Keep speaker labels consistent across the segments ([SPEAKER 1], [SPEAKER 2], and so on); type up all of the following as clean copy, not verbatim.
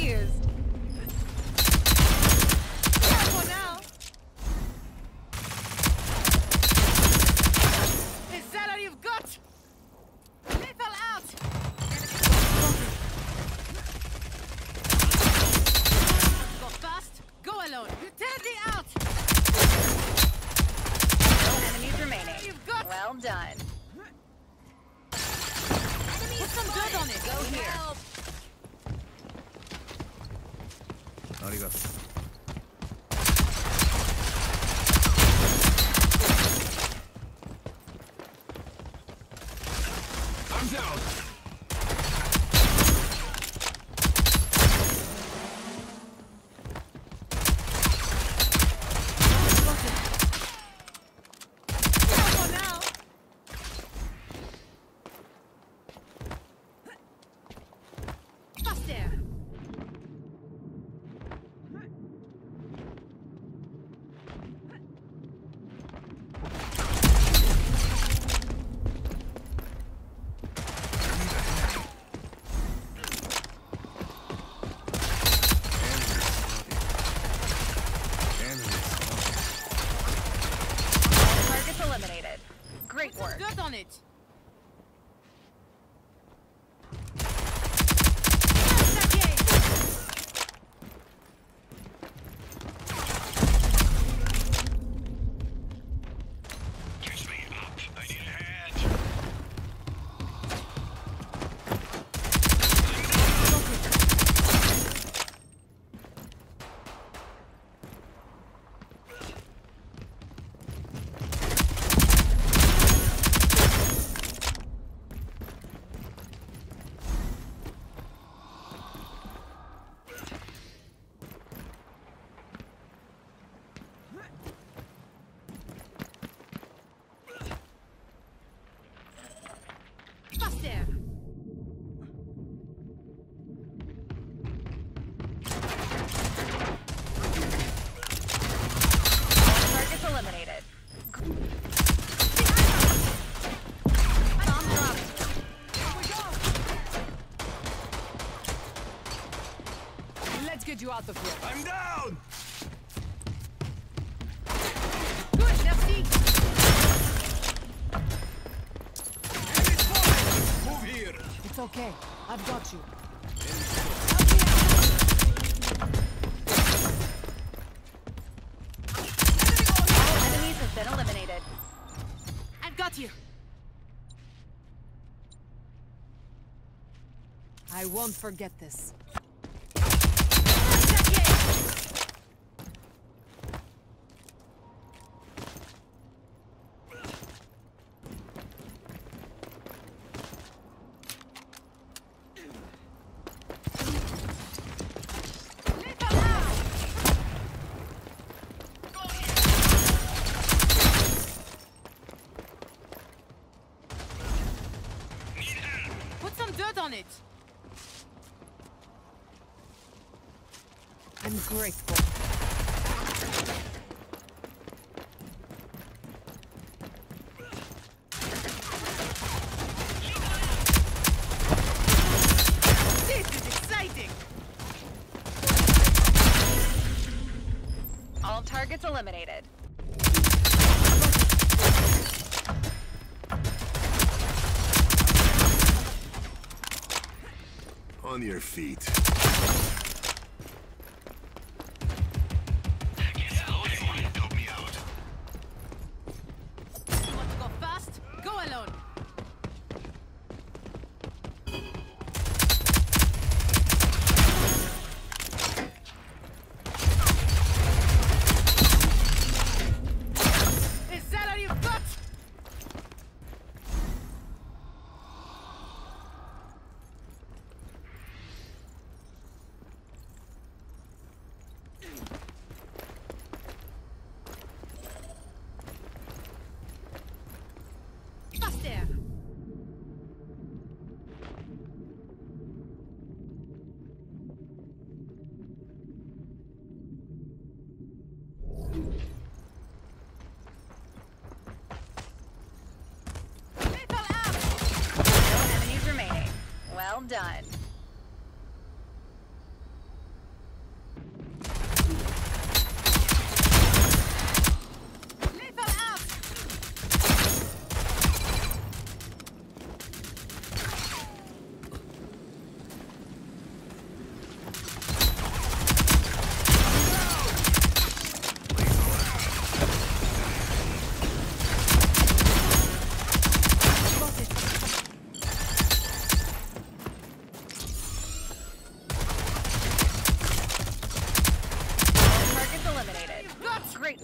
[SPEAKER 1] ears. Careful now. Is that all you've got? Lethal out. Go fast. Go alone. Utility out.
[SPEAKER 2] No enemies remaining.
[SPEAKER 1] You've got.
[SPEAKER 2] Well done.
[SPEAKER 1] Put some dirt on it.
[SPEAKER 2] Go here.
[SPEAKER 1] Help.
[SPEAKER 3] Arigato.
[SPEAKER 4] I'm down.
[SPEAKER 1] Careful now. Fast there.
[SPEAKER 2] Targets eliminated. Great work.
[SPEAKER 1] Dirt on it.
[SPEAKER 4] Catch me up. I need a hand.
[SPEAKER 1] Fast there.
[SPEAKER 2] Targets eliminated. Bomb dropped.
[SPEAKER 1] Let's get you out of here.
[SPEAKER 4] I'm down.
[SPEAKER 1] Good, merci.
[SPEAKER 4] Enemy spotted. Move here.
[SPEAKER 1] It's okay. I've got you.
[SPEAKER 2] All enemies have been eliminated.
[SPEAKER 1] I've got you. I won't forget this. Put some dirt on it. I'm grateful. This is exciting.
[SPEAKER 2] All targets eliminated.
[SPEAKER 4] On your feet. Help me out.
[SPEAKER 1] Want to go fast? Go alone. Is that all you've got?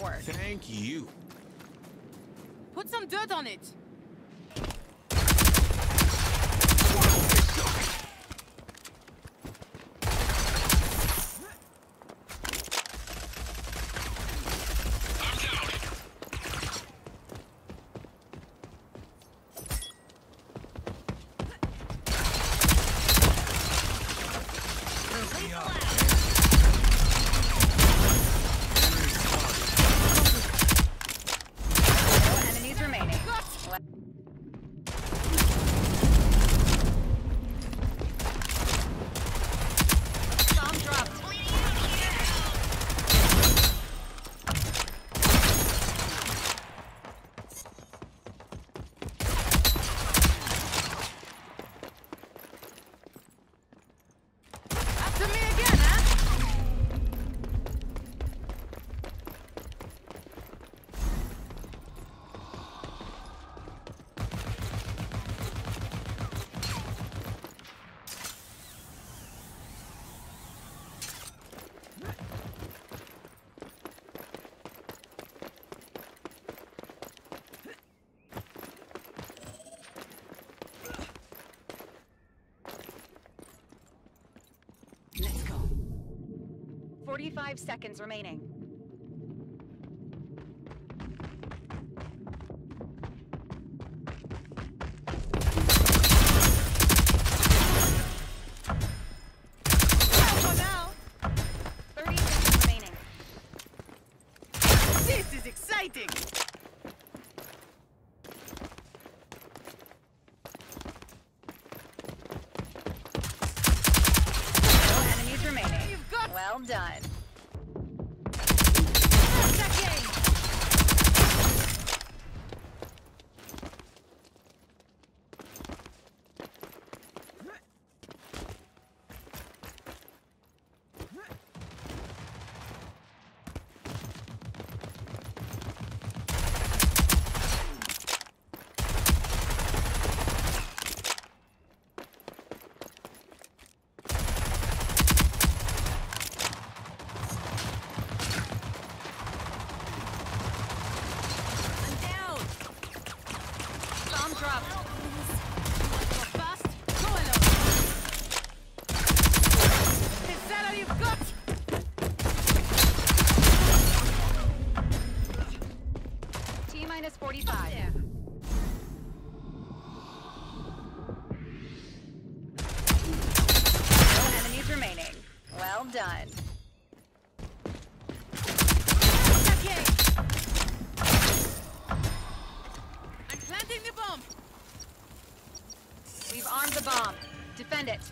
[SPEAKER 2] work.
[SPEAKER 4] Thank you.
[SPEAKER 1] Put some dirt on it.
[SPEAKER 2] No enemies remaining. Well, bomb dropped.
[SPEAKER 1] After me again, huh? Let's go.
[SPEAKER 2] 45 seconds remaining.
[SPEAKER 1] For now.
[SPEAKER 2] 30 seconds remaining.
[SPEAKER 1] This is exciting.
[SPEAKER 2] No enemies remaining.
[SPEAKER 1] You've got
[SPEAKER 2] Well done.
[SPEAKER 1] that game. I'm down.
[SPEAKER 2] Bomb dropped.
[SPEAKER 1] Go fast. Go alone. Is that all you've got?
[SPEAKER 2] T-minus 45.
[SPEAKER 1] There.
[SPEAKER 2] No enemies remaining. Well done.
[SPEAKER 1] That game. I'm planting the bomb.
[SPEAKER 2] We've armed the bomb. Defend it.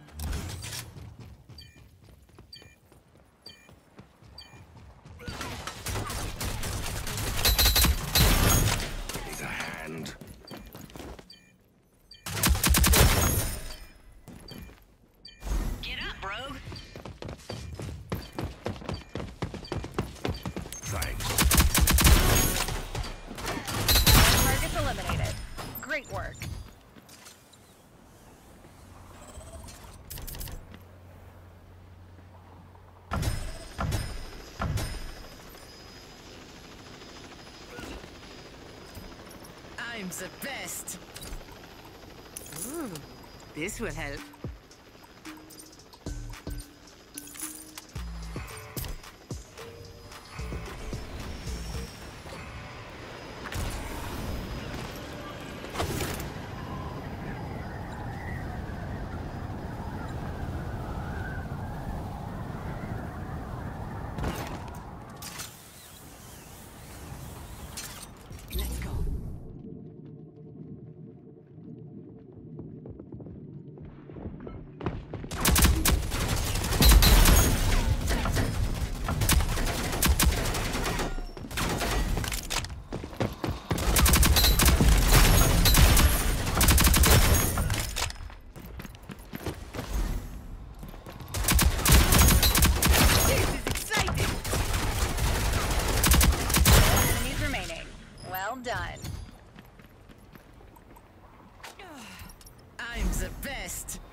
[SPEAKER 4] Need a hand.
[SPEAKER 2] Get up, rogue.
[SPEAKER 4] Thanks.
[SPEAKER 2] Targets eliminated. Great work.
[SPEAKER 1] I'm the best. Ooh, this will help. Let's go. This is exciting.
[SPEAKER 2] No enemies remaining. Well done.
[SPEAKER 1] I'm the best.